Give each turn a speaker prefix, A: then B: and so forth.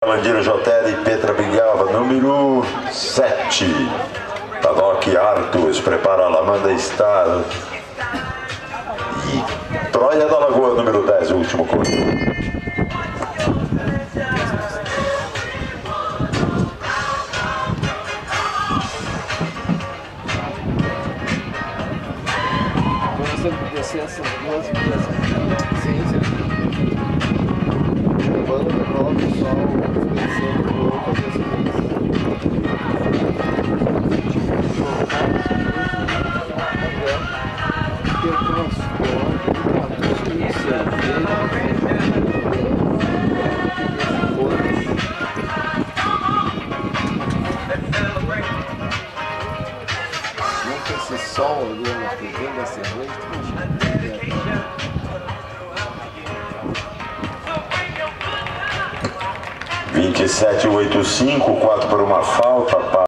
A: Landino Jotelli, Petra Bigalva, número 7. Tadok Artus, prepara a Lamanda Star. E Troia da Lagoa, número 10, o último corredor.
B: Essas duas ciências levando o próprio pessoal influenciando o outro fazer essa esse sol ali na TV da cerveja.
A: 27,85, 4 por uma falta.